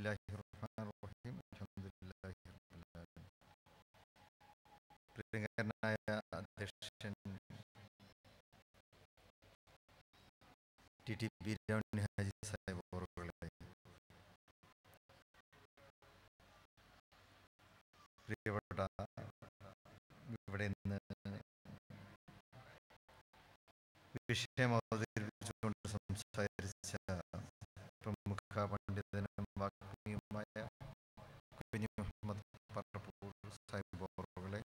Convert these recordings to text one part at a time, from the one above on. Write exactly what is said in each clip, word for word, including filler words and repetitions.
ബിസ്മില്ലാഹിർ റഹ്മാനിർ റഹീം. അൽഹംദുലില്ലാഹി റബ്ബിൽ ആലമീൻ. പ്രിയങ്കരനായ അധ്യക്ഷൻ T T P Ravani Haji Sahib അവറുകളെ, പ്രിയപ്പെട്ട ഇവിടെ നിന്ന് വിഷയം അവതരിപ്പിച്ചുകൊണ്ട് സംസാരിച്ച പ്രമുഖ പണ്ഡിതനും വാഗ്മിയുമായ കുഞ്ഞു മുഹമ്മദ് പറപ്പൂർ സാഹിബ് അവറുകളെ,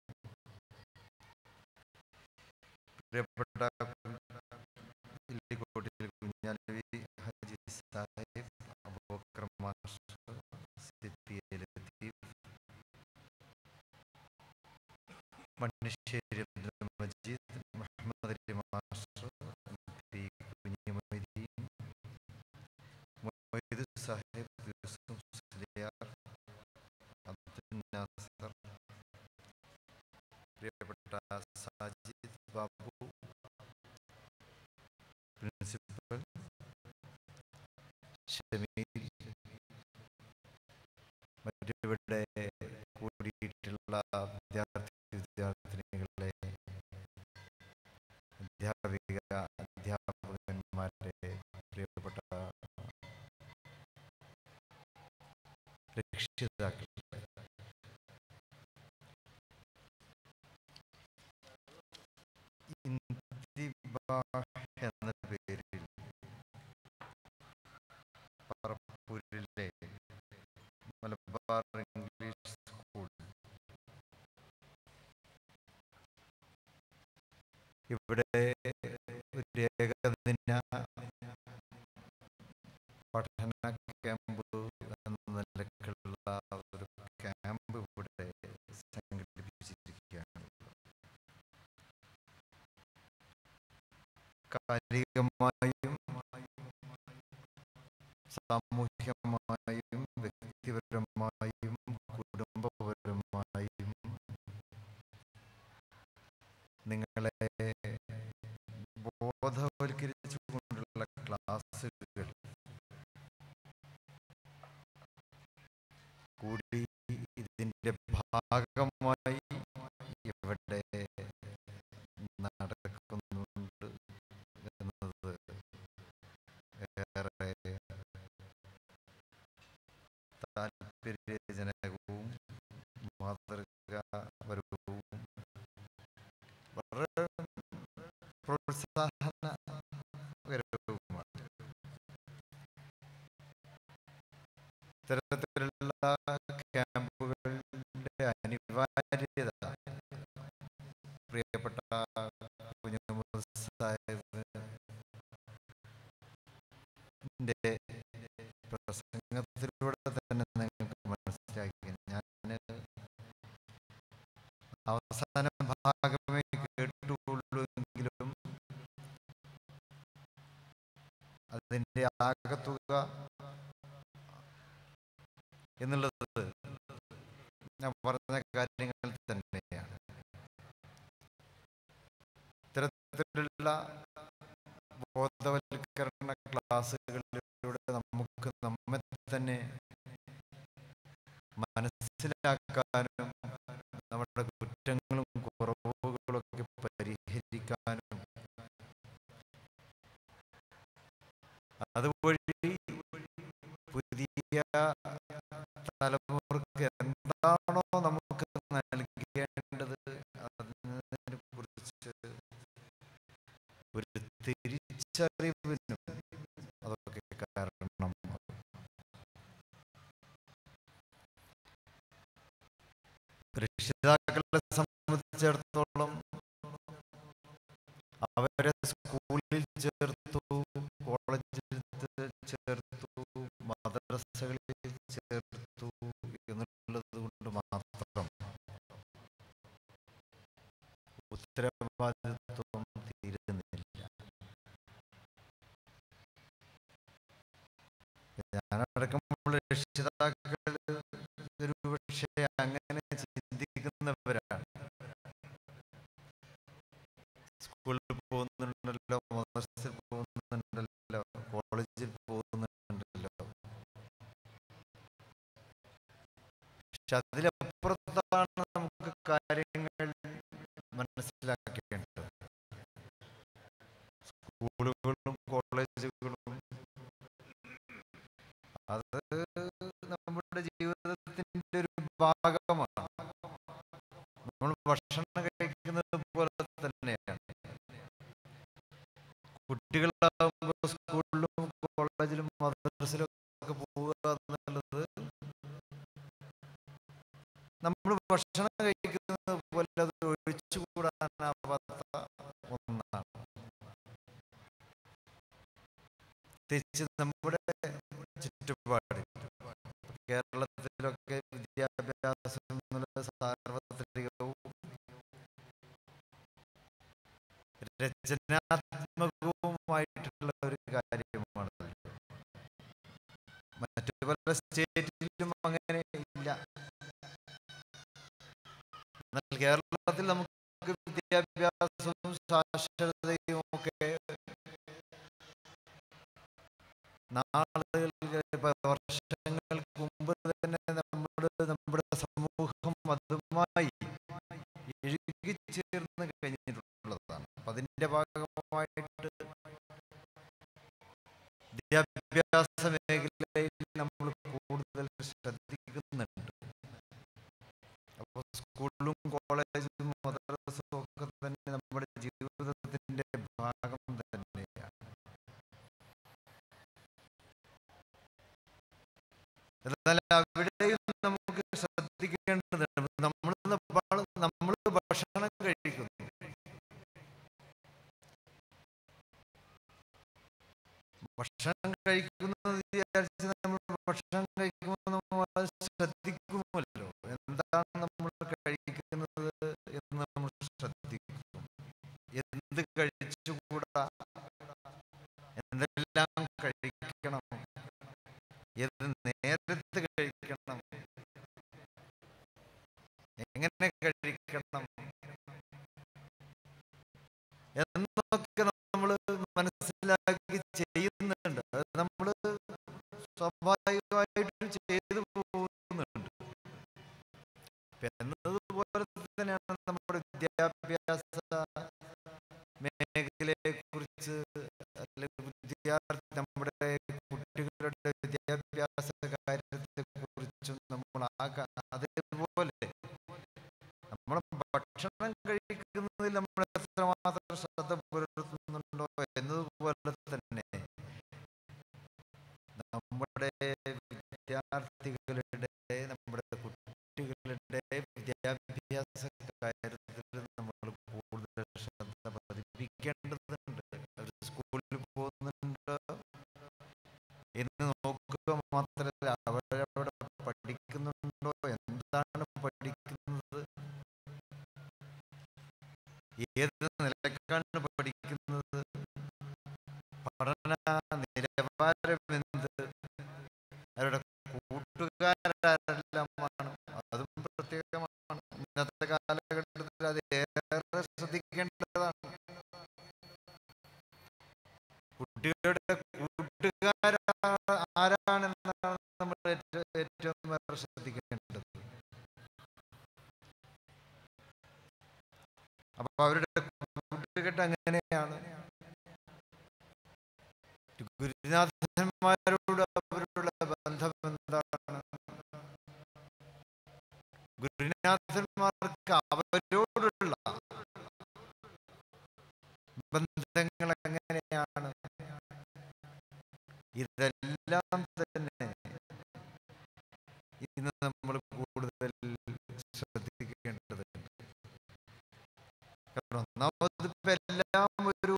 പ്രിയപ്പെട്ട Illikottil Kunhali Haji Sahib, Abubakar master, C P A Latheef, Mannisseri Abdul Majeed, Muhammad Ali master, P Kunhumoideen, Moid Sahib, Yusuf Musliyar, Abdul Nasar, പ്രിയപ്പെട്ട സാജിദ് ബാബു പ്രിൻസിപ്പൽ, ഷമീൽ, മറ്റിവിടെ കൂടിയിട്ടുള്ള വിദ്യാർത്ഥി വിദ്യാർത്ഥിനികളെ, അധ്യാപിക അധ്യാപകന്മാരെ, പ്രിയപ്പെട്ട രക്ഷിതാക്കളെ, ഇന്തിബാഹ് എന്ന പേരിൽ പറപ്പൂരിലെ മലബാർ ഇംഗ്ലീഷ് സ്കൂൾ ഇവിടെ ഒരു ഏകദിന പഠന ക്യാമ്പ് എന്ന നിലക്കുള്ള ഒരു ക്യാമ്പ് ഇവിടെ സംഘടിപ്പിച്ചിരിക്കുകയാണ്. കാലികമായും സാമൂഹികമായും വ്യക്തിപരമായും കുടുംബപരമായും നിങ്ങളെ ബോധവൽക്കരിച്ചുകൊണ്ടുള്ള ക്ലാസ്സുകൾ കൂടി ഇതിൻ്റെ ഭാഗമായി ഇവിടെ നടക്കുന്നുണ്ട് എന്നത് ഏറെ താല്പര്യജനകവും മാതൃകാപരവും വളരെ പ്രോത്സാഹനകരവുമാണ്. ഇത്തരത്തിലുള്ള ക്യാമ്പുകളുടെ അനിവാര്യത പ്രിയപ്പെട്ട കുഞ്ഞുമുഹമ്മദ് സാഹിബിൻ്റെ പ്രസംഗത്തിലൂടെ തന്നെ നിങ്ങൾക്ക് മനസ്സിലാക്കി. ഞാൻ അവസാന ഭാഗമേ കേട്ടുള്ളൂ എങ്കിലും അതിൻ്റെ ആകത്തുക എന്നുള്ളത് ഞാൻ പറഞ്ഞ കാര്യങ്ങൾ തന്നെയാണ്. ഇത്തരത്തിലുള്ള ബോധവൽക്കരണ ക്ലാസ്സുകളിലൂടെ നമുക്ക് നമ്മെ തന്നെ മനസ്സിലാക്കാനും നമ്മുടെ കുറ്റങ്ങളും കുറവുകളൊക്കെ പരിഹരിക്കാനും അതുവഴി പുതിയ തലമുറക്ക് എന്താണോ നമുക്ക് നൽകേണ്ടത് അതിനെ കുറിച്ച് ഒരു തിരിച്ചറിവിനും അതൊക്കെ കാരണം. രക്ഷിതാക്കളെ സംബന്ധിച്ചിടത്തോളം അവരെ സ്കൂളിൽ ചേർത്തു, കോളേജിൽ ചേർത്തു, മദ്രസകളിൽ ചേർത്തു എന്നുള്ളത് കൊണ്ട് മാത്രം ഉത്തരവാദിത്വം തീരുന്നില്ല. ഞാനടക്കമുള്ള രക്ഷിതാക്കൾ ഒരു പക്ഷേ അങ്ങനെ ചിന്തിക്കുന്നവരാണ്. സ്കൂളിൽ പോകുന്നുണ്ടല്ലോ, മദ്രസയിൽ പോകുന്നുണ്ടല്ലോ, കോളേജിൽ പോകുന്നുണ്ടല്ലോ, പക്ഷെ അതിലപ്പുറത്താണ് നമുക്ക് കാര്യങ്ങൾ മനസ്സിലാക്കേണ്ടത്. സ്കൂളുകളും കോളേജുകളും അത് നമ്മുടെ ജീവിതത്തിന്റെ ഒരു ഭാഗമാണ്. നമ്മൾ ഭക്ഷണം കഴിക്കുന്നത് പോലെ തന്നെയാണ്. കുട്ടികളാകുമ്പോൾ സ്കൂളിലും കോളേജിലും മദ്രസിലും ഒക്കെ പോവുക എന്നുള്ളത് നമ്മൾ ഭക്ഷണം കഴിക്കുന്നത് പോലെ അത് ഒഴിച്ചുകൂടാനാവാത്ത ഒന്നാണ്. പ്രത്യേകിച്ച് നമ്മുടെ ചുറ്റുപാട് കേരളത്തിലൊക്കെ വിദ്യാഭ്യാസം എന്നുള്ള സാർവത്രികവും രചനാത്മകവുമായിട്ടുള്ള ഒരു കാര്യമാണ്. മറ്റു പല സ്റ്റേറ്റിലും അങ്ങനെ ഇല്ല. എന്നാൽ കേരളത്തിൽ നമുക്ക് വിദ്യാഭ്യാസവും സാക്ഷരതയും ഒക്കെ നാളുകൾ വർഷങ്ങൾക്ക് മുമ്പ് തന്നെ നമ്മുടെ നമ്മുടെ സമൂഹം അതുമായി ഇഴുകിച്ചേർന്ന് കഴിഞ്ഞിട്ടുള്ളതാണ്. അപ്പൊ അതിന്റെ ഭാഗമായിട്ട് വിദ്യാഭ്യാസ മേഖലയിൽ നമ്മൾ കൂടുതൽ ശ്രദ്ധിക്കുന്നുണ്ട്. അപ്പോൾ സ്കൂളിലും കോളേജിലും മദ്രസയും ഒക്കെ തന്നെ നമ്മുടെ ജീവിതത്തിന്റെ ഭാഗം തന്നെയാണ്. എന്നാൽ അവിടെയും നമുക്ക് ശ്രദ്ധിക്കേണ്ടതുണ്ട്. നമ്മൾ നമ്മൾ ഭക്ഷണം കഴിക്കുന്നു. ഭക്ഷണം കഴിക്കുന്നത് വിചാരിച്ച് നമ്മൾ ഭക്ഷണം കഴിക്കുമ്പോൾ നമ്മൾ അത് ശ്രദ്ധിക്കുമല്ലോ. എന്താണ് നമ്മൾ കഴിക്കുന്നത് എന്ന് നമ്മൾ ശ്രദ്ധിക്കും. എന്ത് കഴിച്ചുകൂടാ, എന്തെല്ലാം കഴിക്കണം, ഏത് നേരത്ത് കഴിക്കണം, എങ്ങനെ കഴിക്കണം എന്നൊക്കെ നമ്മൾ മനസ്സിലാക്കി ചെയ്യുന്നുണ്ട്. അത് നമ്മൾ സ്വാഭാവികമായിട്ടും ചെയ്തു പോകുന്നുണ്ട്. എന്നതുപോലെ തന്നെയാണ് നമ്മുടെ വിദ്യാഭ്യാസ മേഖലയെ കുറിച്ച്, അല്ലെങ്കിൽ വിദ്യാർത്ഥി നമ്മുടെ കുട്ടികളുടെ വിദ്യാഭ്യാസ കാര്യത്തെ കുറിച്ചും നമ്മൾ ആകെ അതേപോലെ നമ്മളെ ഭക്ഷണം കഴിക്കുന്നതിൽ നമ്മൾ എത്രമാത്രം ശ്രദ്ധ പുലർത്തുന്നുണ്ടോ എന്നതുപോലെ തന്നെ നമ്മുടെ വിദ്യാർത്ഥികളുടെ, നമ്മുടെ കുട്ടികളുടെ വിദ്യാഭ്യാസ കാര്യത്തിൽ നമ്മൾ കൂടുതൽ ശ്രദ്ധ പതിപ്പിക്കേണ്ടതുണ്ട്. അവർ സ്കൂളിൽ പോകുന്നുണ്ട് എന്ന് നോക്കുക മാത്രമല്ല, അവരവിടെ പഠിക്കുന്നുണ്ടോ, എന്താണ് പഠിക്കുന്നത്, ഏത് നിലക്കാണ് പഠിക്കുന്നത്, പഠന നിലവാരം എന്ത്, അവരുടെ കൂട്ടുകാരെല്ലാമാണ്, അതും പ്രത്യേകമാണ്. ഇന്നത്തെ കാലഘട്ടത്തിൽ അത് ഏറെ ശ്രദ്ധിക്കേണ്ടതാണ്. കുട്ടികളുടെ കൂട്ടുകാർ ആരാണെന്നാണ് നമ്മൾ ഏറ്റവും ഏറ്റവും ഏറെ ശ്രദ്ധിക്കേണ്ടത്. അപ്പൊ അവരുടെ കൂട്ടുകെട്ട് അങ്ങനെയാണ്. ഗുരുനാഥന്മാരോട് അവരുടെ ബന്ധം എന്താണ്? ഗുരുനാഥന്മാർക്ക് അവരോടുള്ള ബന്ധങ്ങൾ എങ്ങനെയാണ്? ഇതെല്ലാം തന്നെ ഇന്ന് നമ്മൾ കൂടുതൽ ശ്രദ്ധിക്കേണ്ടതുണ്ട്. കാരണം ഒന്നാമത് ഇപ്പം എല്ലാം ഒരു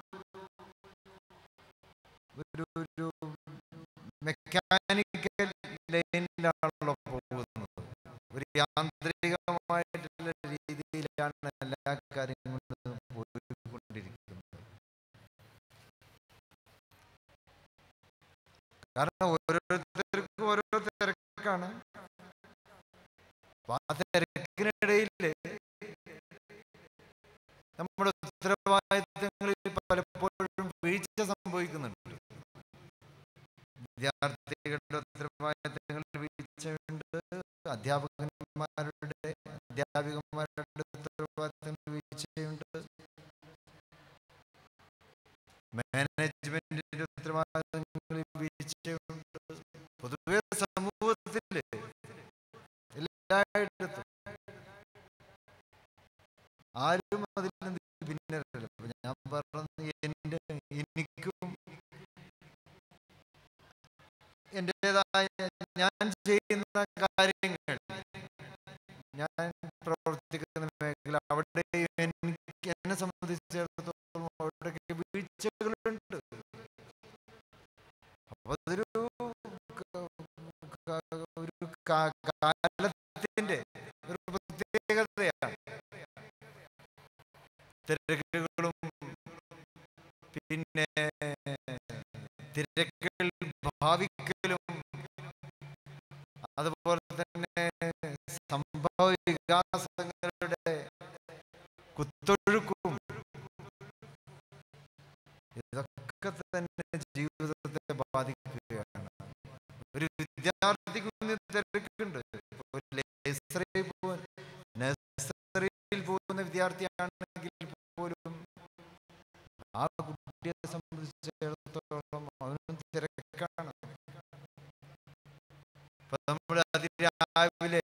ഒരു ഒരു മെക്കാനിക്കൽ ലൈനിലാണല്ലോ പോകുന്നത്. ഒരു യാന്ത്രികമായിട്ടുള്ള രീതിയിലാണ് എല്ലാ കാര്യങ്ങളും പോയിക്കൊണ്ടിരിക്കുന്നത്. കാരണം ഓരോരുത്തർക്കും ഓരോ തിരക്കാണ്. ആ തിരക്കിനിടയിൽ നമ്മുടെ ഉത്തരവാദിത്തങ്ങളിൽ പലപ്പോഴും വീഴ്ച സംഭവിക്കുന്നുണ്ട്. വിദ്യാർത്ഥികളുടെ ഉത്തരവാദിത്തങ്ങളിൽ വീഴ്ചയുണ്ട്, അധ്യാപകന്റെ അധ്യാപികന്മാരുടെ ഉത്തരവാദിത്തങ്ങൾ വീഴ്ചയുണ്ട്, മാനേജ്മെന്റിന്റെ ഉത്തരവാദിത്തങ്ങളിൽ വീഴ്ചയുണ്ട്. പൊതുവെ സമൂഹത്തില് എല്ലായിടത്തും ആരും അതിൽ നിന്ന് ഭിന്നരല്ല. അപ്പൊ ഞാൻ പറഞ്ഞത് എൻ്റെ എനിക്കും എൻ്റെതായ ഞാൻ ചെയ്യുന്ന കാര്യങ്ങൾ, ഞാൻ പ്രവർത്തിക്കുന്ന മേഖല, അവിടെ എനിക്ക് എന്നെ സംബന്ധിച്ചിടത്തോളം അവിടെയൊക്കെ വീഴ്ചകളുണ്ട്. അപ്പൊ അതൊരു ഒരു കാലത്തിന്റെ ഒരു പ്രത്യേകതയാണ്. തിരക്കുകളും പിന്നെ തിരക്കുകൾ ഭാവിക്കലും അതുപോലെ തന്നെ സംഭവ വികാസങ്ങളുടെ കുത്തൊഴുക്കും ഇതൊക്കെ തന്നെ ജീവിതത്തെ ബാധിക്കുകയാണ്. ഒരു വിദ്യാർത്ഥിക്ക് തിരക്കുണ്ട്. നഴ്സറിയിൽ പോകുന്ന വിദ്യാർത്ഥിയാണെങ്കിൽ പോലും ആ കുട്ടിയെ സംബന്ധിച്ചിടത്തോളം അവനും തിരക്കാണ്. ഇപ്പൊ നമ്മൾ അതിരാവിലെ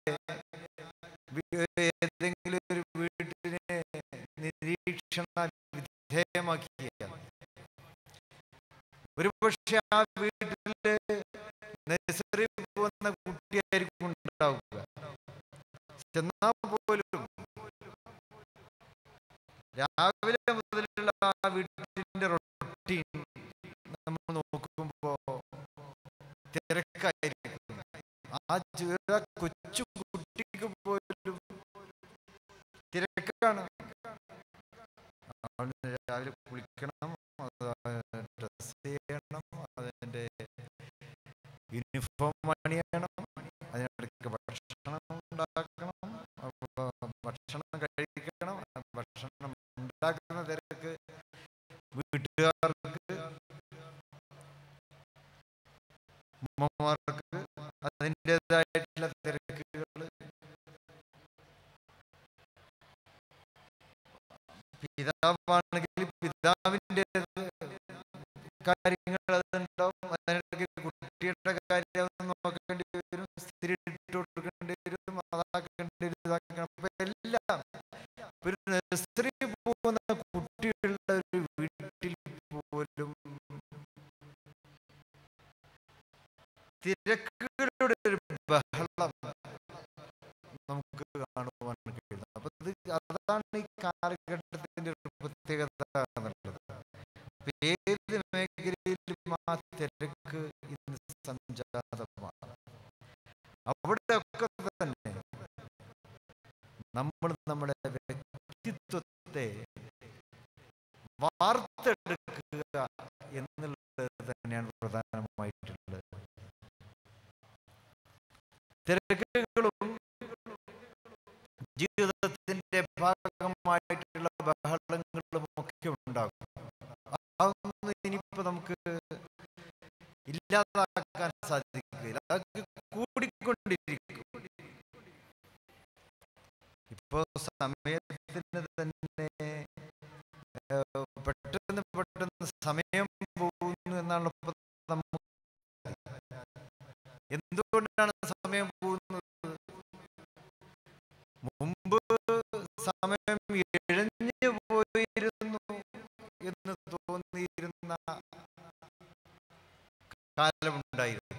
ഏതെങ്കിലും ഒരു വീട്ടിനെ നിരീക്ഷണ വിധേയമാക്കിയ ഒരു പക്ഷെ ആ വീട്ടില് നഴ്സറി പോകുന്ന കുട്ടിയായിരിക്കും ഉണ്ടാവുക. എന്നാൽ പോലും രാവിലെ മുതലുള്ള ആ വീട്ടിന്റെ റൊട്ടീൻ നമ്മൾ നോക്കുമ്പോ തിരക്കായിരിക്കും. ആ കൊച്ചു കുട്ടിക്ക് പോലും തിരക്കാണ്. രാവിലെ കുളിക്കണം, ഡ്രസ് ചെയ്യണം, അതിന്റെ യൂണിഫോം അണിയണം, അതിനിടയ്ക്ക് ഭക്ഷണം ഉണ്ടാക്കണം, ഭക്ഷണം കഴിക്കണം, ഭക്ഷണം ഉണ്ടാക്കുന്ന തിരക്ക്, വീട്ടുകാർക്ക് ഉമ്മമാർക്ക് അതിൻ്റെതായിട്ടുള്ള തിരക്കുകൾ, പിതാവാണെങ്കിൽ പിതാവിൻ്റെ കാര്യങ്ങൾ അതുണ്ടാവും, അതിനിടയ്ക്ക് കുട്ടിയുടെ കാര്യം നോക്കേണ്ടി വരും, സ്ഥിരം ഇട്ട് കൊടുക്കേണ്ടി വരും, അതാക്കേണ്ടി വരും, ഇതാക്കണം. അപ്പൊ എല്ലാം ഒരു നഴ്സറി പോകുന്ന കുട്ടികളുടെ ഒരു വീട്ടിൽ പോലും തിരക്കുകളുടെ ഒരു ബഹളം നമുക്ക് കാണുവാൻ കഴിയുന്നത്. അപ്പൊ അതാണ് ഈ കാലഘട്ടത്തിന്റെ ഒരു പ്രത്യേകത എന്നുള്ളത്. ഏത് മേഖലയിലും ആ തിരക്ക് ഇന്ന് സംജാതമാണ്. അവിടെയൊക്കെ തന്നെ നമ്മൾ നമ്മുടെ വ്യക്തിത്വത്തെ വാർത്തെടുക്കുക എന്നുള്ളത് തന്നെയാണ് പ്രധാനമായിട്ടുള്ളത്. തിരക്കുകളും ജീവിതത്തിന്റെ ഭാഗമായിട്ടുള്ള ബഹളങ്ങളും ഒക്കെ ഉണ്ടാകും. അതൊന്നും ഇനിയിപ്പോ നമുക്ക് ഇല്ലാതാക്കാൻ സാധിക്കില്ല. അതൊക്കെ കൂടിക്കൊണ്ടിരിക്കും. ഇപ്പോ സമയത്തിന് തന്നെ പെട്ടെന്ന് പെട്ടെന്ന് സമയം പോകുന്നു എന്നാണ് ഇപ്പൊ നമുക്ക്. എന്തുകൊണ്ടാണ് സമയം പോകുന്നത്? മുമ്പ് സമയം ഇഴഞ്ഞു പോയിരുന്നു എന്ന് തോന്നിയിരുന്ന കാലമുണ്ടായിരുന്നു.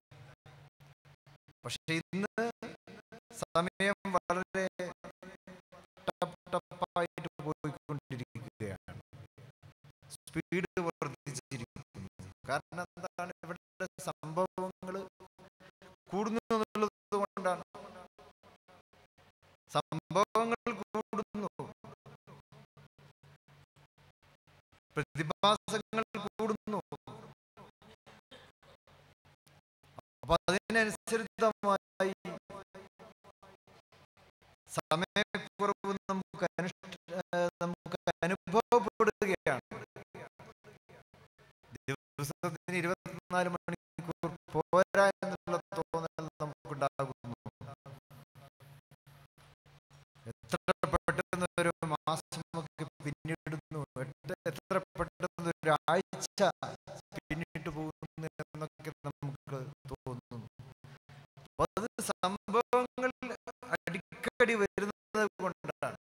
പക്ഷെ ഇന്ന് സമയം വളരെ ടപ്പ് ടപ്പായിട്ട് പോയിക്കൊണ്ടിരിക്കുകയാണ്. സ്പീഡ് വർദ്ധിച്ചിരിക്കുന്നു. കാരണം എന്താണ്? ഇവിടെ സംഭവങ്ങൾ കൂടുന്നു എന്നുള്ളത് കൊണ്ടാണ്. സംഭവങ്ങൾ കൂടുന്നു, പ്രതിഭാസങ്ങൾ കൂടുന്നു. അപ്പൊ അതിനനുസരിതമായി സമയക്കുറവ് നമുക്ക് നമുക്ക് അനുഭവപ്പെടുകയാണ്. ദിവസത്തിന് ഇരുപത്തിനാല് മണിക്കൂർ പോരാ എന്നുള്ള തോന്നൽ നമുക്കുണ്ടാകുന്നു. കാഴ്ച പിന്നിട്ട് പോകുന്നു എന്നൊക്കെ നമുക്ക് തോന്നുന്നു. അപ്പൊ അത് സംഭവങ്ങൾ അടിക്കടി വരുന്നത് കൊണ്ടാണ്.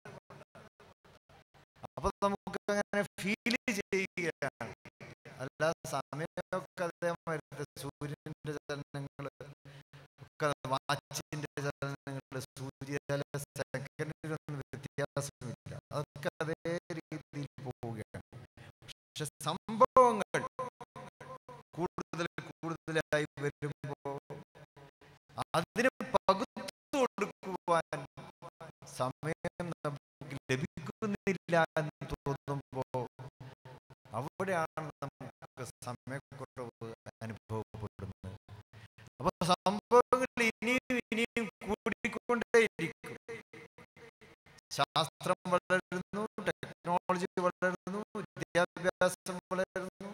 അപ്പൊ നമുക്ക് അങ്ങനെ ഫീൽ ചെയ്യുകയാണ്. അല്ല, സമയമൊക്കെ അതേമാതിരി സൂര്യന്റെ ചലനങ്ങള് ഒക്കെ, വാച്ചിന്റെ ചലനങ്ങള്, സൂര്യ സെക്കൻഡിലൊന്നും വ്യത്യാസമില്ല. അതൊക്കെ അതേ രീതിയിൽ പോവുകയാണ്. പക്ഷെ സംഭവങ്ങൾ കൂടുതൽ കൂടുതലായി വരുമ്പോ അതിന് പകുത്തു കൊടുക്കുവാൻ സമയം നമുക്ക് ലഭിക്കുന്നില്ല എന്ന് തോന്നുമ്പോ അവിടെയാണ് നമുക്ക് സമയക്കുറവ് അനുഭവപ്പെടുന്നത്. അപ്പൊ സംഭവങ്ങൾ ഇനിയും ഇനിയും കൂടിക്കൊണ്ടേയിരിക്കും. ശാസ്ത്രം വളരുന്നു, ടെക്നോളജി വളരുന്നു, വിദ്യാഭ്യാസം വളരുന്നു,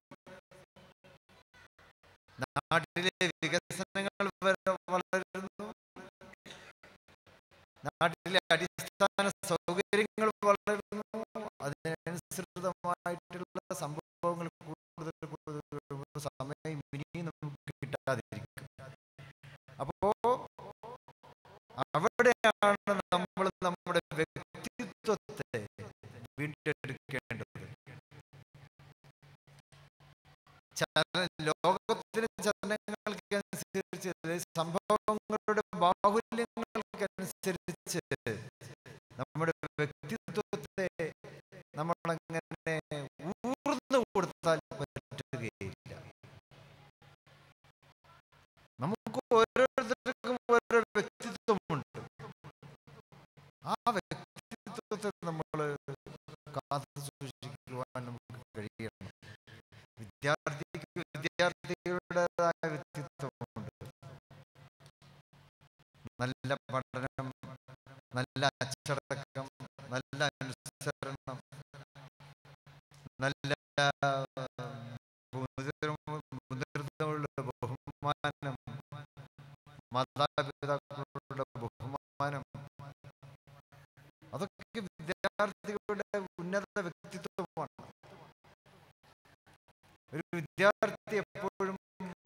നാട്ടിലെ വികസനങ്ങൾ വളരുന്നു, നാട്ടിലെ അടിസ്ഥാന സൗകര്യങ്ങൾ വളരുന്നു. അതിനനുസൃതമായിട്ടുള്ള സംഭവങ്ങൾ കൂടുതൽ കൂടുതൽ സമയം ഇനിയും നമുക്ക് കിട്ടാതിരിക്കും. അപ്പോ അവിടെയാണ് നമ്മൾ നമ്മുടെ വ്യക്തിത്വത്തെ വീണ്ടെടുക്കേണ്ടത്. ലോകത്തിന് ചലനങ്ങൾക്കനുസരിച്ച്, സംഭവങ്ങളുടെ ബാഹുല്യങ്ങൾക്കനുസരിച്ച് നമ്മുടെ വ്യക്തിത്വത്തെ നമ്മളങ്ങനെ ഊർന്നു കൊടുത്താൽ പറ്റുകയില്ല. നമുക്ക് ഓരോരുത്തർക്കും ഓരോ വ്യക്തിത്വമുണ്ട്. ആ വ്യക്തിത്വത്തെ നമ്മൾ കാത്തു സൂക്ഷിക്കുവാൻ നമുക്ക് കഴിയണം. വിദ്യാർത്ഥിക്ക് വിദ്യാർത്ഥികളുടേതായ വ്യക്തിത്വമുണ്ട്. നല്ല പഠനം, നല്ല അച്ചടക്കം, നല്ല അനുസരണം, നല്ല മുതിർന്നവരുടെ ബഹുമാനം, മാതാപിതാക്കളുടെ ബഹുമാനം, അതൊക്കെ വിദ്യാർത്ഥികളുടെ ഉന്നത വ്യക്തിത്വമാണ്. ഒരു വിദ്യാർത്ഥി എപ്പോഴും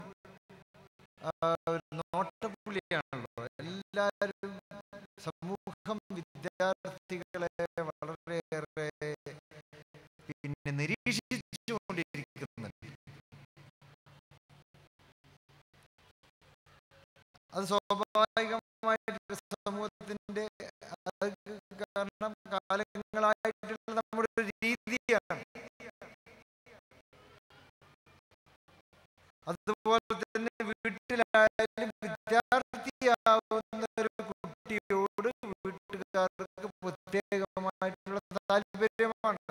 ഒരു നോട്ടപ്പുള്ളിയാണല്ലോ. എല്ലാവരും, സമൂഹം വിദ്യാർത്ഥികളെ വളരെയേറെ പിന്നെ നിരീക്ഷിച്ചുകൊണ്ടിരിക്കുന്നുണ്ട്. അത് സ്വാഭാവികമായിട്ട് സമൂഹത്തിന്റെ, കാരണം കാലങ്ങളായിട്ടുള്ള നമ്മുടെ ഒരു രീതിയാണ്. അതുപോലെ തന്നെ വീട്ടിലായാലും വിദ്യാർത്ഥിയാവുന്ന ഒരു കുട്ടിയോട് വീട്ടുകാർക്ക് പ്രത്യേകമായിട്ടുള്ള താല്പര്യമാണ്.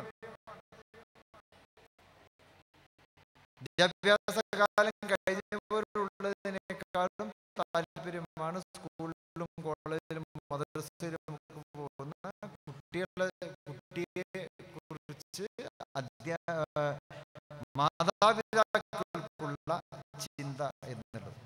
വിദ്യാഭ്യാസ കാലം കഴിഞ്ഞവരുള്ളതിനേക്കാളും താല്പര്യമാണ് സ്കൂളിലും കോളേജിലും മദ്രസയിലും ഒക്കെ പോകുന്ന കുട്ടികളെ കുട്ടിയെ കുറിച്ച് അധ്യാ മാതാപിതാക്കൾക്കുള്ള ചിന്ത എന്നുള്ളത്.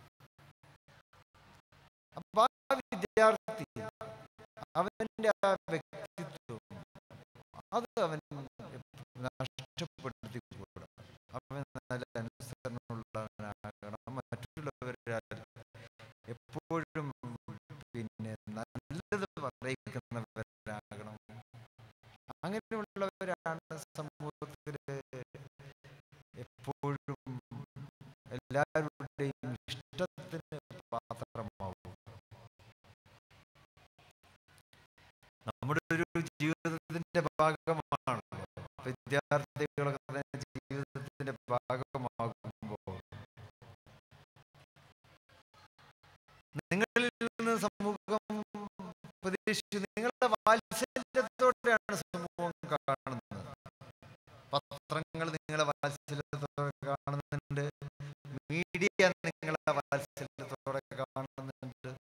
അപ്പൊ ആ വിദ്യാർത്ഥി അവന്റെ ആ വ്യക്തിത്വം അത് അവൻ നഷ്ടപ്പെടുത്തിക്കൂടാ. അവൻ നല്ല അനുസരണമുള്ളവനാകണം. മറ്റുള്ളവരെ എപ്പോഴും പിന്നെ നല്ലത് പറയിക്കുന്നവരാകണം. അങ്ങനെയുള്ളവരാണ് സമൂഹത്തില് എപ്പോഴും എല്ലാവരുടെയും ഇഷ്ടത്തിന് പാത്രമാവും. നമ്മുടെ ഒരു ജീവിതത്തിന്റെ ഭാഗമാണ് വിദ്യാർത്ഥികളൊക്കെ തന്നെ. ജീവിതത്തിന്റെ ഭാഗമാകുമ്പോൾ നിങ്ങളിൽ നിന്ന് സമൂഹം പ്രതീക്ഷിച്ചു. നിങ്ങളുടെ വാത്സല്യത്തോടെയാണ് സമൂഹം കാണുന്നത്. പത്രങ്ങൾ നിങ്ങളെ വാത്സല്യത്തോടെ കാണുന്നുണ്ട്, മീഡിയ നിങ്ങളെ വാത്സല്യത്തോടെ കാണുന്നുണ്ട്.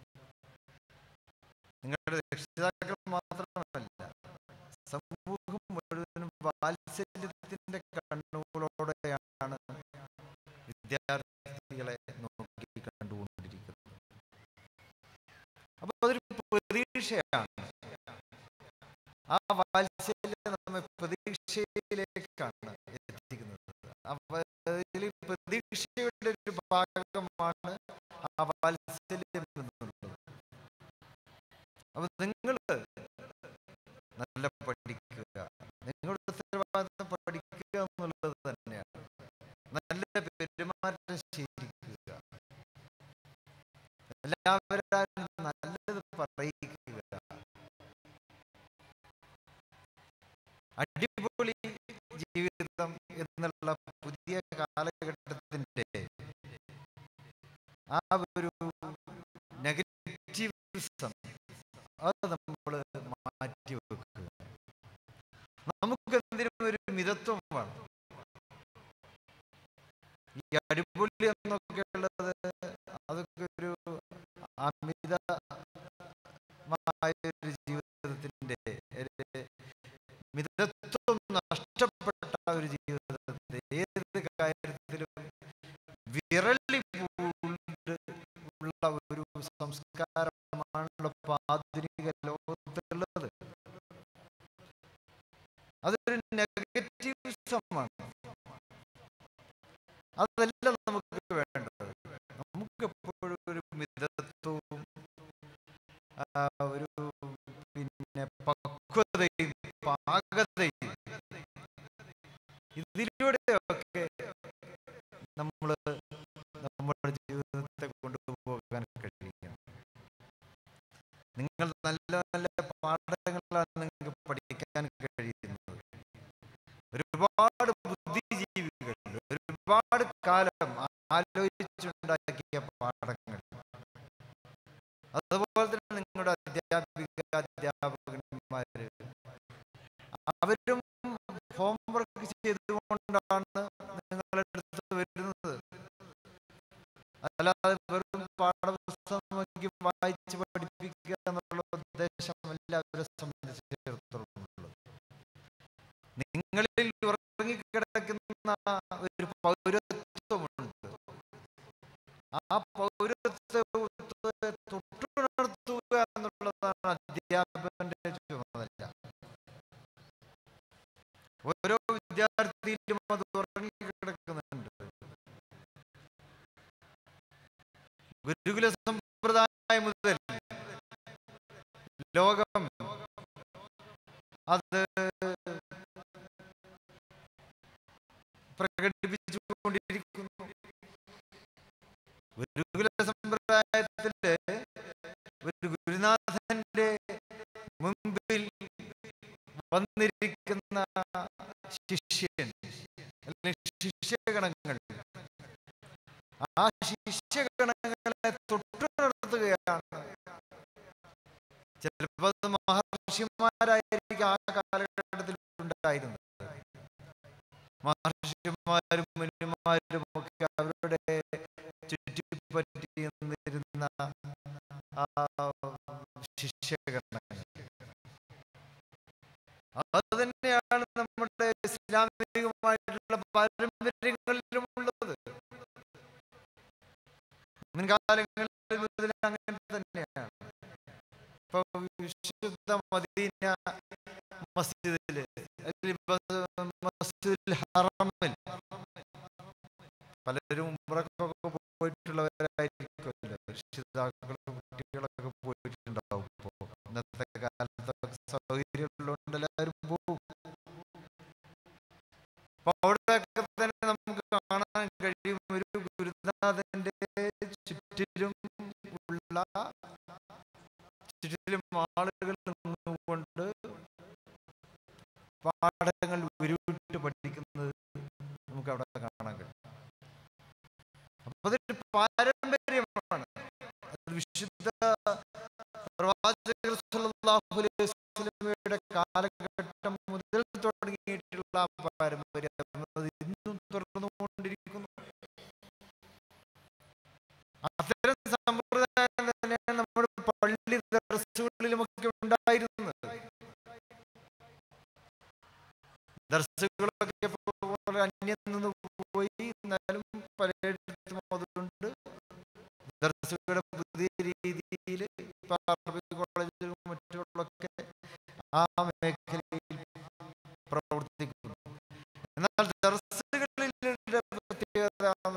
നിങ്ങളുടെ രക്ഷിതാക്കൾ മാത്രമല്ല, സമൂഹം മുഴുവനും വാത്സല്യത്തിന്റെ കണ്ണുകളോടെയാണ് വിദ്യാർത്ഥികളെ നോക്കി കണ്ടുകൊണ്ടിരിക്കുന്നത്. അപ്പൊ അതൊരു പ്രതീക്ഷയാണ്. ആ വാത്സല്യം നമ്മെ പ്രതീക്ഷയിലേക്കാണ് എത്തിക്കുന്നത്. പ്രതീക്ഷയുടെ ഒരു ഭാഗമാണ് ആ വാത്സല്യം എന്നുള്ളത്. അപ്പൊ നിങ്ങൾ നല്ല പഠിക്കുക, നിങ്ങളുടെ ഉത്തരവാദിത്തം പഠിക്കുക എന്നുള്ളത് തന്നെയാണ്. നല്ല പെരുമാറ്റം ശീലിക്കുക, എല്ലാവരും നല്ലത് പറയിക്കുക. അടിപൊളി ജീവിതം എന്നുള്ള പുതിയ കാലഘട്ടത്തിന്റെ ആ ഒരു നെഗറ്റീവിസം അത് നമ്മൾ മാറ്റി വെക്കുക. നമുക്ക് എന്തിനും ഒരു മിതത്വം വേണം. ഈ അടിപൊളി എന്നൊക്കെ ഉള്ളത് അതൊക്കെ ഒരു അമിതമായ ഒരു ജീവിതത്തിന്റെ മിതത്വം നഷ്ടപ്പെട്ട ഒരു ജീവിതത്തെ ഏത് കാര്യത്തിലും വിരളി പൂണ്ട് ഉള്ള ഒരു സംസ്കാരമാണല്ലോ ആധുനിക ലോകത്തുള്ളത്. അതൊരു നെഗറ്റീവിസമാണ്. അതല്ല നമുക്ക് വേണ്ടത്. നമുക്ക് എപ്പോഴും ഒരു മിതത്വവും ഒരു പിന്നെ പക്വതയും പാകതയും ഇതിലൂടെയൊക്കെ നമ്മൾ നമ്മുടെ ജീവിതത്തെ കൊണ്ടുപോകാൻ കഴിയും. നിങ്ങൾ നല്ല നല്ല പാഠങ്ങളാണ് നിങ്ങൾക്ക് പഠിക്കാൻ കഴിയുന്നത്. ഒരുപാട് ബുദ്ധിജീവികൾ ഒരുപാട് കാലം ആലോചിച്ചുണ്ടാക്കിയ പാഠങ്ങൾ. അതുപോലെ തന്നെ നിങ്ങളുടെ അധ്യാപിക അധ്യാപകന്മാര് അവരും ഹോംവർക്ക് ചെയ്തുകൊണ്ടാണ് നിങ്ങളുടെ അടുത്ത് വരുന്നത്. അല്ലാതെ വെറും പാഠപുസ്തകം നോക്കി വായിച്ച് പഠിപ്പിക്കുക എന്നുള്ള ഉദ്ദേശമല്ല അവരെ സംബന്ധിച്ചിടത്തോളം ഉള്ളത്. നിങ്ങളിൽ ഉറങ്ങിക്കിടക്കുന്ന ഒരു പൗരത്വമുണ്ട്. ആ പൗരത്വത്തെ തൊട്ടുണർത്തുക എന്നുള്ളതാണ് അധ്യാപകന്റെ ചുമതല. ഓരോ വിദ്യാർത്ഥിയിലും അത് ഉറങ്ങിക്കിടക്കുന്നുണ്ട്. ഗുരുകുല സമ്പ്രദായം മുതൽ ലോകം അത് പ്രകടിപ്പിച്ചുകൊണ്ടിരിക്കുന്നു. ഗുരുകുല സമ്പ്രദായത്തില് ഒരു ഗുരുനാഥന്റെ മുമ്പിൽ വന്നിരിക്കുന്ന ശിഷ്യൻ അല്ലെങ്കിൽ ശിഷ്യഗണങ്ങൾ ആ ശിഷ്യഗണങ്ങളെ തൊട്ടുണർത്തുകയാണ്. ചിലപ്പോൾ അത് മഹർഷിമാരായിരിക്കും ആ കാലഘട്ടത്തിൽ ഉണ്ടായിരുന്നത്. മഹർഷിമാരും മുനിമാരും ഒക്കെ അവരുടെ ചുറ്റിപ്പറ്റി നിന്നിരുന്ന ആ ശിഷ്യഗണങ്ങൾ അത് തന്നെയാണ് നമ്മുടെ ഇസ്ലാമികമായിട്ടുള്ള പാരമ്പര്യങ്ങളിലും ഉള്ളത്. മുൻകാലങ്ങളിൽ മുതൽ അങ്ങനെ തന്നെയാണ്. ഇപ്പൊ വിശുദ്ധ മദീന മസ്ജിദില് മസ്ജിദുൽ ഹറമിൽ പലരും ഉംറക്കൊക്കെ പോയിട്ടുള്ളവരായിരിക്കുമല്ലോ. രക്ഷിതാക്കളും കുട്ടികളൊക്കെ പോയിട്ടുണ്ടാവും. ഇപ്പോ ഇന്നത്തെ കാലത്തൊക്കെ സൗകര്യമുള്ളതുകൊണ്ട് എല്ലാവരും പോകും. അപ്പൊ അവിടെയൊക്കെ തന്നെ നമുക്ക് കാണാൻ കഴിയും ഒരു ഗുരുനാഥന്റെ ചുറ്റിലും ഉള്ള ചുറ്റിലും ആളുകൾ നിന്നുകൊണ്ട് പാഠങ്ങൾ ഉരുവിട്ട് പഠിക്കുന്നത് നമുക്ക് അവിടെ കാണാൻ കഴിയും. അപ്പൊ അതൊരു പാരമ്പര്യമാണ്. അത് വിശുദ്ധ പ്രവാചകർ സ്വല്ലല്ലാഹു അലൈഹി വസല്ലമയുടെ കാലഘട്ടം മുതൽ തുടങ്ങിയിട്ടുള്ള പാരമ്പര്യം ഇന്നും തുടർന്നുകൊണ്ടിരിക്കുന്നു. അത്തരം സമ്പ്രദായം തന്നെയാണ് നമ്മുടെ പള്ളി ദർസുകളിലുമൊക്കെ ഉണ്ടായിരുന്നത്. ദർസുകളൊക്കെ അന്യം നിന്ന് പോയി, എന്നാലും പലയിടത്തും അതുകൊണ്ട് ദർസുകളുടെ പുതിയ രീതിയിൽ അറബി കോളേജിലും മറ്റുള്ളൊക്കെ ആ മേഖലയിൽ പ്രവർത്തിക്കുന്നു. എന്നാൽ ദർസുകളിലെ പ്രത്യേകത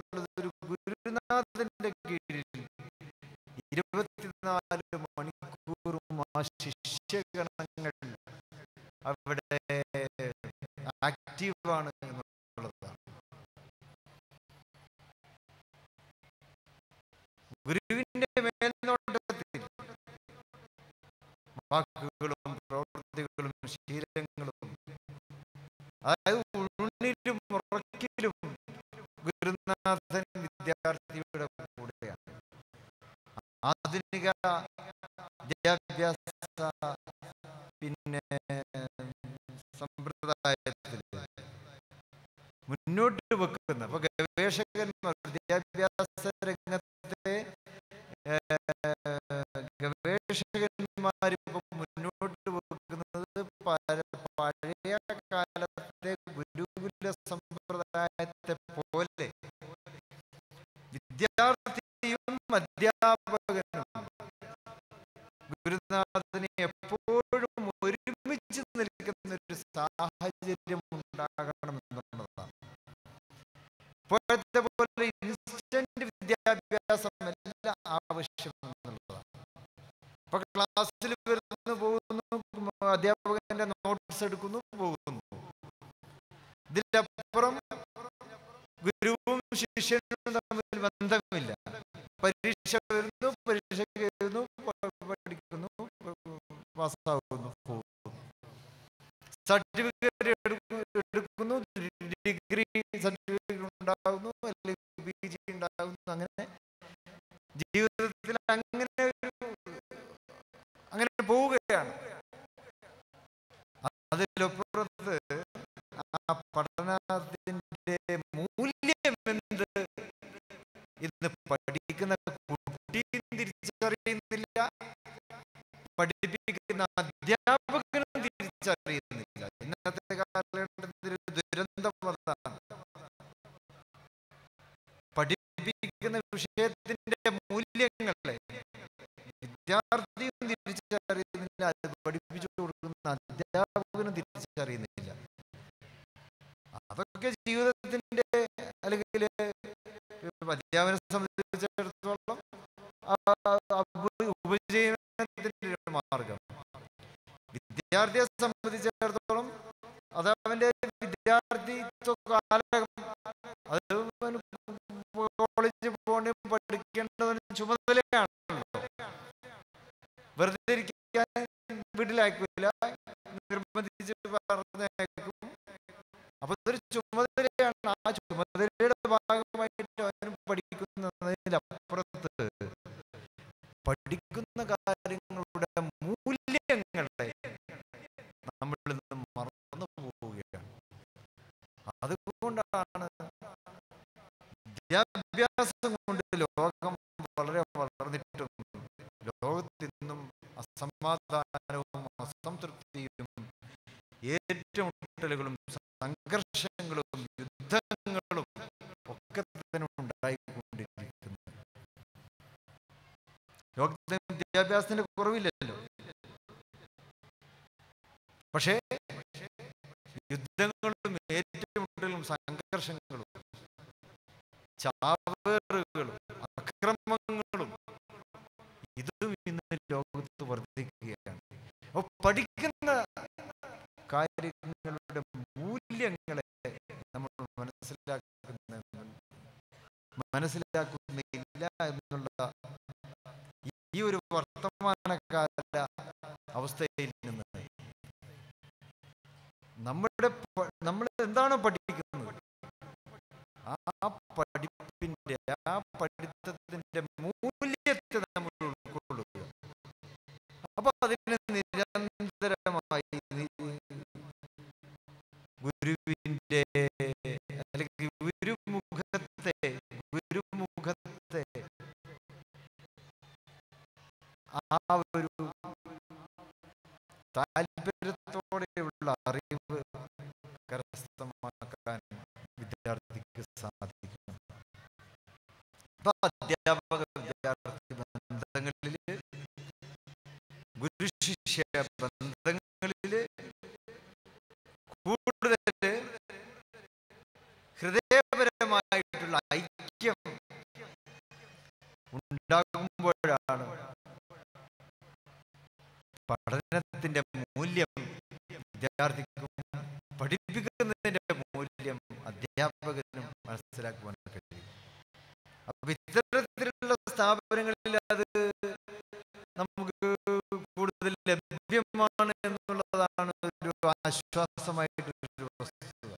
ശീലങ്ങളും, അതായത് ഉള്ളിലും ഉറക്കിലും ഗുരുനാഥൻ വിദ്യാർത്ഥിയുടെ കൂടെയാണ്. ആധുനിക വിദ്യാഭ്യാസ പിന്നെ സമ്പ്രദായത്തിൽ മുന്നോട്ട് വെക്കുന്ന, അപ്പൊ ഗവേഷകന്മാർ വിദ്യാഭ്യാസ രംഗത്തെ ഗവേഷകന്മാരിപ്പോ മുന്നോട്ട് വെക്കുന്നത് പഴയ കാലത്തെ ഗുരുകുല സമ്പ്രദായത്തെ പോലെ വിദ്യാർത്ഥിയും അധ്യാപകനും ഗുരുനാഥനെ എപ്പോഴും ഒരുമിച്ച് നിൽക്കുന്ന ഒരു സാഹചര്യം ഉണ്ടാകണം എന്നുള്ളതാണ്. ഇപ്പോഴത്തെ പോലെ ഇൻസ്റ്റന്റ് വിദ്യാഭ്യാസമല്ല ആവശ്യം എന്നുള്ളതാണ്. ഇപ്പൊ ക്ലാസ്സിൽ വരുന്നു, പോകുന്നു, അധ്യാപകന്റെ നോട്ട്സ് എടുക്കുന്നു, പോകുന്നു. ഇതിലപ്പുറം ഗുരുവും ശിഷ്യനും തമ്മിൽ ബന്ധമില്ല. പരീക്ഷ വരുന്നു, പരീക്ഷയ്ക്ക് എഴുതുന്നു, പഠിക്കുന്നു, പാസ്സാവുന്നു, പോകുന്നു. സർട്ടിഫിക്കറ്റ് എടുക്കുന്നു, ഡിഗ്രി സർട്ടിഫിക്കറ്റ് ഉണ്ടാകുന്നു, അല്ലെങ്കിൽ പി ജി ഉണ്ടാകുന്നു. അങ്ങനെ ജീവിതത്തിൽ അങ്ങനെ അങ്ങനെ പോവുകയാണ്. അതിലപ്പുറത്ത് ആ പഠനത്തിന്റെ മൂല്യം എന്ത് ഇന്ന് പഠിക്കുന്ന കുട്ടിയും തിരിച്ചറിയുന്നില്ല, പഠിപ്പിക്കുന്ന അധ്യാപകനും തിരിച്ചറിയുന്നില്ല. ഇന്നത്തെ കാലഘട്ടത്തിൽ ദുരന്തം അതാണ്. പഠിപ്പിക്കുന്ന വിഷയത്തിന്റെ മൂല്യങ്ങളെ വിദ്യാർത്ഥിയും തിരിച്ചറിയുന്നില്ല, അത് പഠിപ്പിച്ചു കൊടുക്കുന്ന അധ്യാപകനും തിരിച്ചറിയുന്നില്ല. അതൊക്കെ ജീവിതത്തിന്റെ, അല്ലെങ്കിൽ അധ്യാപനം സംബന്ധിച്ചിടത്തോളം ഉപജീവനത്തിന്റെ ഒരു മാർഗം. വിദ്യാർത്ഥിയെ സംബന്ധിച്ചിടത്തോളം അത് അവന്റെ വിദ്യാർത്ഥിത്വ കാലം, അത് കോളേജിൽ പോകേണ്ട പഠിക്കേണ്ടതിന് ചുമതലയാണല്ലോ. വെറുതെ ഇരിക്കാൻ വീട്ടിലാക്കില്ല, നിർബന്ധിച്ച് പറഞ്ഞയക്കും. അപ്പൊ ഇതൊരു ചുമതലയാണ്. ആ ചുമതലയുടെ ഭാഗമായിട്ട് അവനും പഠിക്കുന്നതിനപ്പുറത്ത് പഠിക്കുന്ന കാര്യങ്ങളുടെ മൂല്യങ്ങളെ നമ്മളിൽ നിന്ന് മറന്നു പോവുകയാണ്. അതുകൊണ്ടാണ് വിദ്യാഭ്യാസം കൊണ്ട് ലോകം വളരെ വളർന്നിട്ടും ലോകത്തിന്നും അസമാധാനവും അസംതൃപ്തിയും ഏറ്റുമുട്ടലുകളും സംഘർഷങ്ങളും യുദ്ധങ്ങളും ഒക്കെ തന്നെ ഉണ്ടായിക്കൊണ്ടിരിക്കുന്നു. ലോകത്തിന് വിദ്യാഭ്യാസത്തിന്റെ കുറവില്ലല്ലോ. പക്ഷേ യുദ്ധങ്ങളും ഏറ്റുമുട്ടലും സംഘർഷങ്ങളും ചാവേറുകളും അക്രമങ്ങളും ഇതും ഇന്ന് ലോകത്ത് വർദ്ധിക്കുകയാണ്. അപ്പൊ പഠിക്കുന്ന കാര്യങ്ങളുടെ മൂല്യങ്ങളെ നമ്മൾ മനസ്സിലാക്കുന്ന മനസ്സിലാക്കുന്നില്ല എന്നുള്ള ഈ ഒരു വർത്തമാനകാല അവസ്ഥയിൽ നിന്ന് നമ്മുടെ നമ്മൾ എന്താണോ പഠിക്കുന്നത് ആ പഠിപ്പിന്റെ, ആ പഠിത്തത്തിന്റെ മൂല്യത്തെ നമ്മൾ ഉൾക്കൊള്ളുക. അപ്പൊ അതിന് നിരന്തരമായി ഗുരുവിന്റെ അല്ലെങ്കിൽ ഗുരുമുഖത്തെ ഗുരുമുഖത്തെ ആ ഒരു താല്പര്യത്തോടെയുള്ള അറിവ് കരസ്ഥമാക്കാൻ വിദ്യാർത്ഥിക്ക് സാധിക്കണം. അപ്പൊ അധ്യാപക വിദ്യാർത്ഥി ബന്ധങ്ങളില്, ഗുരു ശിഷ്യ ബന്ധങ്ങളില് കൂടുതൽ ഹൃദയപരമായിട്ടുള്ള ഐക്യം ഉണ്ടാകുമ്പോഴാണ് പഠനത്തിന്റെ മൂല്യം വിദ്യാർത്ഥിക്കും പഠിപ്പിക്കുന്നതിന്റെ മൂല്യം അധ്യാപകനും മനസ്സിലാക്കുവാൻ കഴിയും. അപ്പൊ ഇത്തരത്തിലുള്ള സ്ഥാപനങ്ങളിൽ അത് നമുക്ക് കൂടുതൽ ലഭ്യമാണ് എന്നുള്ളതാണ് ഒരു ആത്മവിശ്വാസമായിട്ടൊരു വസ്തുത.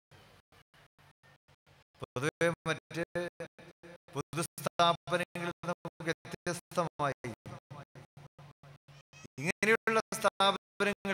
പൊതുവെ മറ്റ് പൊതുസ്ഥാപനങ്ങളിൽ നമുക്ക് വ്യത്യസ്തമായി ഇങ്ങനെയുള്ള സ്ഥാപനങ്ങളിൽ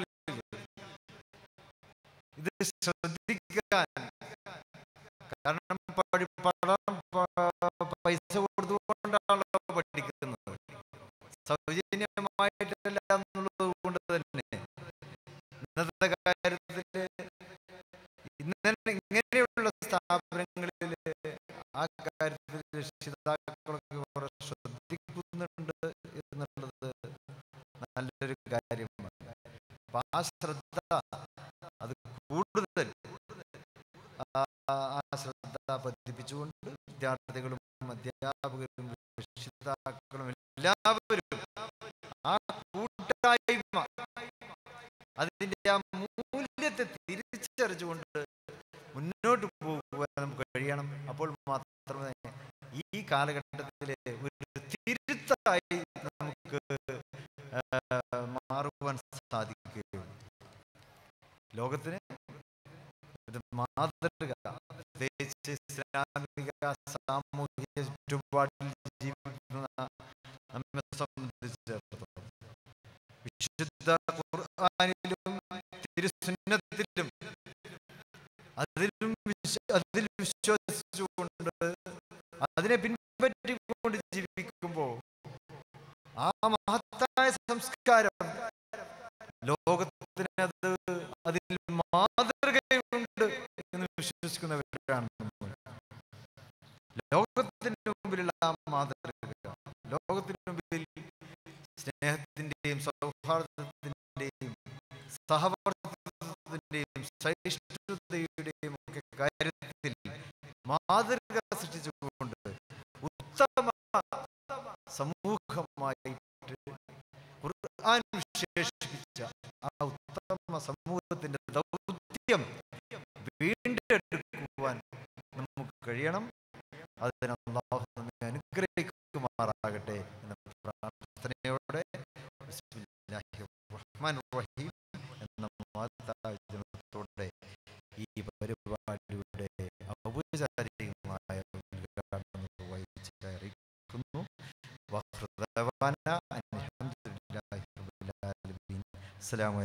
ഇത് ശ്രദ്ധിക്കാൻ, കാരണം പഠി പഠനം പൈസ കൊടുത്തുകൊണ്ടാണല്ലോ പഠിക്കുന്നത്, സൗജന്യമായിട്ടല്ല എന്നുള്ളത് കൊണ്ട് തന്നെ ഇന്നത്തെ കാര്യത്തിൽ ഇന്നലെ ഇങ്ങനെയുള്ള സ്ഥാപനങ്ങളിൽ ആ കാര്യത്തിൽ രക്ഷിതാക്കളൊക്കെ വളരെ ശ്രദ്ധിക്കുന്നുണ്ട് എന്നുള്ളത് നല്ലൊരു കാര്യമാണ്. അപ്പൊ ആ ശ്രദ്ധ അത് കൂടുതൽ ആ ശ്രദ്ധ പതിപ്പിച്ചുകൊണ്ട് വിദ്യാർത്ഥികളും അധ്യാപകരും രക്ഷിതാക്കളും എല്ലാവരും ആ കൂട്ടായ്മ, അതിന്റെ ആ മൂല്യത്തെ തിരിച്ചറിഞ്ഞുകൊണ്ട് മുന്നോട്ട് പോകുവാൻ നമുക്ക് കഴിയണം. അപ്പോൾ മാത്രമേ ഈ കാലഘട്ടത്തിലെ ഒരു തിരുത്തായി നമുക്ക് മാറുവാൻ സാധിക്കുകയുള്ളൂ. ലോകത്തിന് ഒരു മാതൃക, പ്രത്യേകിച്ച് ഇസ്ലാമിക സാമൂഹിക ചുറ്റുപാടിൽ ജീവിക്കുന്ന നമ്മെ സംബന്ധിച്ചിടത്തോളം വിശുദ്ധ ഖുർആനിലും തിരുസുന്നത്തിലും അതിലും അതിൽ വിശ്വസിച്ചുകൊണ്ട് അതിനെ പിൻപറ്റിക്കൊണ്ട് ജീവിക്കുമ്പോൾ ആ മഹത്തായ സംസ്കാരം ലോകത്തിന് അത് അതിൽ മാതൃകയുണ്ട് എന്ന് വിശ്വസിക്കുന്നവരാണ്. ലോകത്തിന് മുമ്പിലുള്ള ആ മാതൃക, ലോകത്തിന് മുമ്പിൽ സ്നേഹത്തിന്റെയും സൗഹാർദ്ദത്തിന്റെയും സഹവർത്തിത്വത്തിന്റെയും സഹിഷ്ണുതയുടെയും ഒക്കെ കാര്യത്തിൽ മാതൃക സൃഷ്ടിച്ചുകൊണ്ട് ഉത്തമ സമൂഹമായിട്ട് ഖുർആൻ വിശേഷിപ്പിച്ച ആ ഉത്തമ സമൂഹത്തിന്റെ ദൗത്യം വീണ്ടെടുക്കുവാൻ നമുക്ക് കഴിയണം. അതിന് അല്ലാഹു നമ്മെ അനുഗ്രഹിക്കുമാറാകട്ടെ എന്ന പ്രാർത്ഥനയോടെ ബിസ്മില്ലാഹിർ റഹ്മാനിർ റഹീം എന്ന മാതാജനത്തോടെ ഈ പരിപാടിയുടെ ഔപചാരികമായ ഉദ്ഘാടനം നിർവഹിച്ചറിയിക്കുന്നു. വഖ്റദവാന അൽഹംദുലില്ലാഹി റബ്ബിൽ ആലമീൻ. അസ്സലാമു